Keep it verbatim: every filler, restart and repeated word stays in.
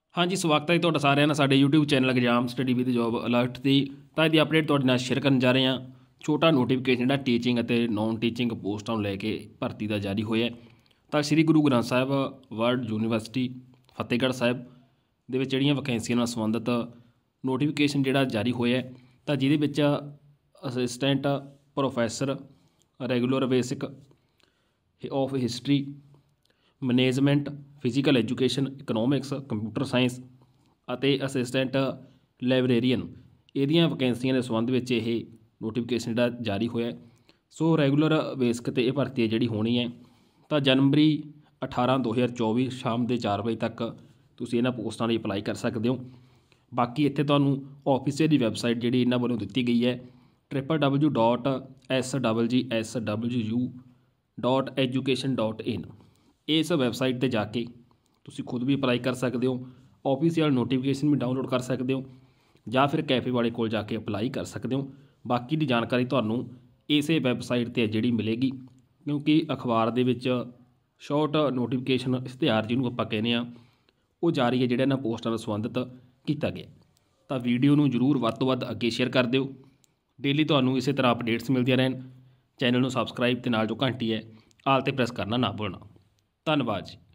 हाँ जी, स्वागत है जी तुहाडा सारिਆਂ ਦਾ ਸਾਡੇ YouTube channel exam study with job alert ਦੀ। ਤਾਂ ਇਹਦੀ ਅਪਡੇਟ ਤੁਹਾਡੇ ਨਾਲ ਸ਼ੇਅਰ ਕਰਨ ਜਾ ਰਹੇ ਹਾਂ। ਛੋਟਾ ਨੋਟੀਫਿਕੇਸ਼ਨ ਜਿਹੜਾ ਟੀਚਿੰਗ ਅਤੇ ਨੌਨ ਟੀਚਿੰਗ ਪੋਸਟਾਂ ਨੂੰ ਲੈ ਕੇ ਭਰਤੀ ਦਾ ਜਾਰੀ ਹੋਇਆ। ਤਾਂ ਸ੍ਰੀ ਗੁਰੂ ਗ੍ਰੰਥ ਸਾਹਿਬ ਵਰਲਡ ਯੂਨੀਵਰਸਿਟੀ ਫਤਿਹਗੜ੍ਹ ਸਾਹਿਬ ਦੇ ਵਿੱਚ ਜਿਹੜੀਆਂ ਵੈਕੈਂਸੀਆਂ ਨਾਲ ਸੰਬੰਧਿਤ ਨੋਟੀਫਿਕੇਸ਼ਨ ਜਿਹੜਾ ਜਾਰੀ ਹੋਇਆ, ਤਾਂ ਜਿਹਦੇ ਵਿੱਚ assistant professor regular basic of history, management, physical education, economics, computer science ਅਤੇ ਅਸਿਸਟੈਂਟ ਲਾਇਬ੍ਰੇਰੀਅਨ ਇਹਦੀਆਂ ਵੈਕੈਂਸੀਆਂ ਦੇ ਸੰਬੰਧ ਵਿੱਚ ਇਹ ਨੋਟੀਫਿਕੇਸ਼ਨ ਜਿਹੜਾ ਜਾਰੀ ਹੋਇਆ। ਸੋ ਰੈਗੂਲਰ ਬੇਸਿਕ 'ਤੇ ਇਹ ਭਰਤੀ ਹੈ ਜਿਹੜੀ ਹੋਣੀ ਹੈ। ਤਾਂ ਜਨਵਰੀ ਅਠਾਰਾਂ ਦੋ ਹਜ਼ਾਰ ਚੌਵੀ ਸ਼ਾਮ ਦੇ ਚਾਰ ਵਜੇ ਤੱਕ ਤੁਸੀਂ ਇਹਨਾਂ ਪੋਸਟਾਂ ਲਈ ਅਪਲਾਈ ਕਰ ਸਕਦੇ ਹੋ। ਬਾਕੀ ਇੱਥੇ ਤੁਹਾਨੂੰ ਆਫਿਸ ਦੀ ਵੈਬਸਾਈਟ ਜਿਹੜੀ ਇਹਨਾਂ ਵੱਲੋਂ ਦਿੱਤੀ ਗਈ ਹੈ triple W dot S double G S W U dot education dot in. ਇਸ ਵੈਬਸਾਈਟ 'ਤੇ ਜਾ ਕੇ ਤੁਸੀਂ ਖੁਦ ਵੀ ਅਪਲਾਈ ਕਰ ਸਕਦੇ ਹੋ, ਆਫੀਸ਼ੀਅਲ ਨੋਟੀਫਿਕੇਸ਼ਨ ਵੀ ਡਾਊਨਲੋਡ ਕਰ ਸਕਦੇ ਹੋ, ਜਾਂ ਫਿਰ ਕੈਫੇ ਵਾਲੇ ਕੋਲ ਜਾ ਕੇ ਅਪਲਾਈ ਕਰ ਸਕਦੇ ਹੋ। ਬਾਕੀ ਦੀ ਜਾਣਕਾਰੀ ਤੁਹਾਨੂੰ ਇਸੇ ਵੈਬਸਾਈਟ 'ਤੇ ਜਿਹੜੀ ਮਿਲੇਗੀ, ਕਿਉਂਕਿ ਅਖਬਾਰ ਦੇ ਵਿੱਚ ਸ਼ਾਰਟ ਨੋਟੀਫਿਕੇਸ਼ਨ ਇਸ਼ਤਿਹਾਰ ਜਿਹਨੂੰ ਆਪਾਂ ਕਹਿੰਦੇ ਹਾਂ ਉਹ ਜਾਰੀ ਹੈ, ਜਿਹੜਾ ਇਹਨਾਂ ਪੋਸਟਾਂ ਨਾਲ ਸੰਬੰਧਿਤ ਕੀਤਾ ਗਿਆ। ਤਾਂ ਵੀਡੀਓ ਨੂੰ ਜ਼ਰੂਰ ਵੱਧ ਤੋਂ ਵੱਧ ਅੱਗੇ ਸ਼ੇਅਰ ਕਰ ਦਿਓ। ਡੇਲੀ ਤੁਹਾਨੂੰ ਇਸੇ ਤਰ੍ਹਾਂ ਅਪਡੇਟਸ ਮਿਲਦੀਆਂ ਰਹਿਣ। ਚੈਨਲ ਨੂੰ ਸਬਸਕ੍ਰਾਈਬ ਅਤੇ ਨਾਲ ਜੋ ਘੰਟੀ ਹੈ ਆਲ 'ਤੇ ਪ੍ਰੈਸ ਕਰਨਾ ਨਾ ਭੁੱਲਣਾ। ਧੰਨਵਾਦ ਜੀ।